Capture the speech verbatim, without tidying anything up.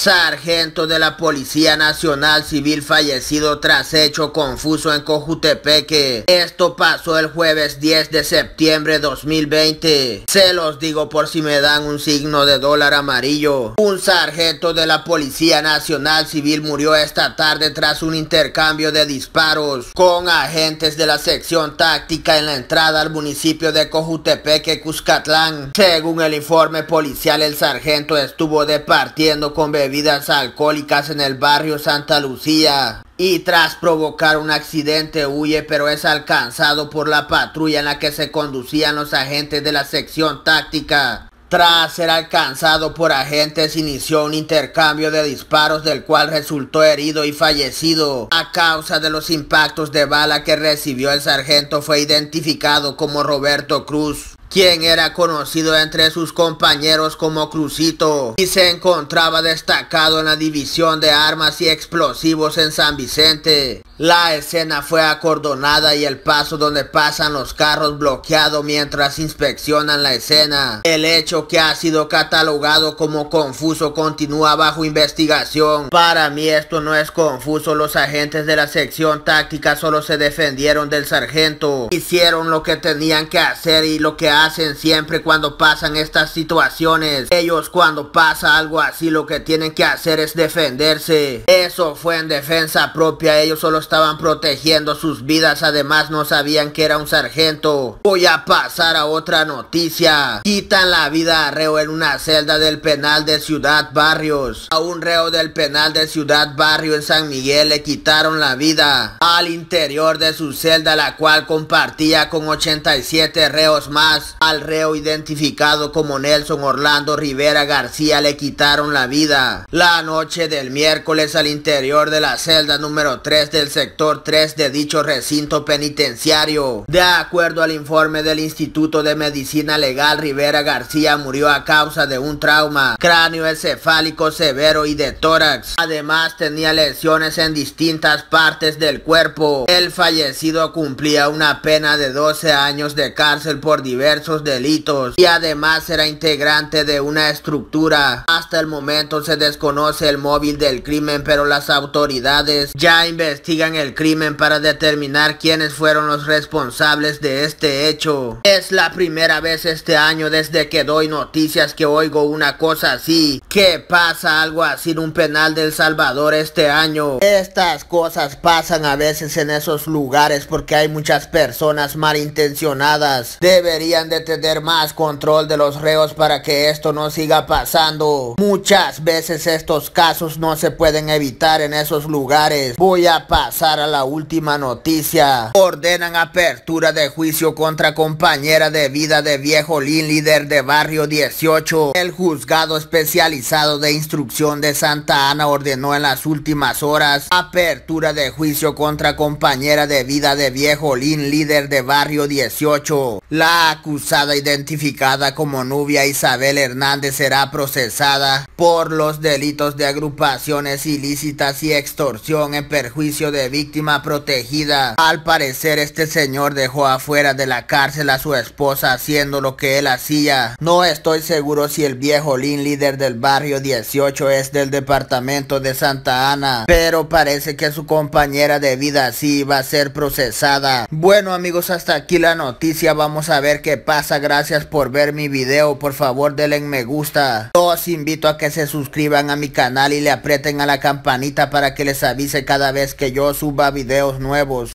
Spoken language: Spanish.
Sargento de la Policía Nacional Civil fallecido tras hecho confuso en Cojutepeque. Esto pasó el jueves diez de septiembre de dos mil veinte. Se los digo por si me dan un signo de dólar amarillo. Un sargento de la Policía Nacional Civil murió esta tarde tras un intercambio de disparos con agentes de la sección táctica en la entrada al municipio de Cojutepeque, Cuscatlán. Según el informe policial, el sargento estuvo departiendo con bebidas alcohólicas en el barrio Santa Lucía y tras provocar un accidente huye, pero es alcanzado por la patrulla en la que se conducían los agentes de la sección táctica. Tras ser alcanzado por agentes, inició un intercambio de disparos del cual resultó herido y fallecido. A causa de los impactos de bala que recibió, el sargento fue identificado como Roberto Cruz, quien era conocido entre sus compañeros como Crucito y se encontraba destacado en la división de armas y explosivos en San Vicente. La escena fue acordonada y el paso donde pasan los carros bloqueado mientras inspeccionan la escena. El hecho, que ha sido catalogado como confuso, continúa bajo investigación. Para mí esto no es confuso. Los agentes de la sección táctica solo se defendieron del sargento. Hicieron lo que tenían que hacer y lo que hacen siempre cuando pasan estas situaciones. Ellos, cuando pasa algo así, lo que tienen que hacer es defenderse. Eso fue en defensa propia. Ellos solo estaban protegiendo sus vidas. Además no sabían que era un sargento. Voy a pasar a otra noticia. Quitan la vida a reo en una celda del penal de Ciudad Barrios. A un reo del penal de Ciudad Barrio en San Miguel le quitaron la vida al interior de su celda, la cual compartía con ochenta y siete reos más. Al reo identificado como Nelson Orlando Rivera García le quitaron la vida la noche del miércoles al interior de la celda número tres del sector tres de dicho recinto penitenciario. De acuerdo al informe del Instituto de Medicina Legal, Rivera García murió a causa de un trauma cráneoencefálico severo y de tórax. Además tenía lesiones en distintas partes del cuerpo. El fallecido cumplía una pena de doce años de cárcel por diversos delitos y además era integrante de una estructura. Hasta el momento se desconoce el móvil del crimen, pero las autoridades ya investigan el crimen para determinar quiénes fueron los responsables de este hecho. Es la primera vez este año desde que doy noticias que oigo una cosa así, que pasa algo así en un penal de El Salvador este año. Estas cosas pasan a veces en esos lugares porque hay muchas personas malintencionadas. Deberían de tener más control de los reos para que esto no siga pasando. Muchas veces estos casos no se pueden evitar en esos lugares. Voy a pasar a la última noticia. Ordenan apertura de juicio contra compañera de vida de Viejo Lin, líder de Barrio dieciocho. El juzgado especializado de instrucción de Santa Ana ordenó en las últimas horas apertura de juicio contra compañera de vida de Viejo Lin, líder de Barrio dieciocho. La acusada, identificada como Nubia Isabel Hernández, será procesada por los delitos de agrupaciones ilícitas y extorsión en perjuicio de víctima protegida. Al parecer este señor dejó afuera de la cárcel a su esposa haciendo lo que él hacía. No estoy seguro si el Viejo Lin, líder del Barrio dieciocho, es del departamento de Santa Ana, pero parece que su compañera de vida sí va a ser procesada. Bueno amigos, hasta aquí la noticia. Vamos a ver qué pasa. Gracias por ver mi video. Por favor denle me gusta. Los invito a que se suscriban a mi canal y le aprieten a la campanita para que les avise cada vez que yo suba videos nuevos.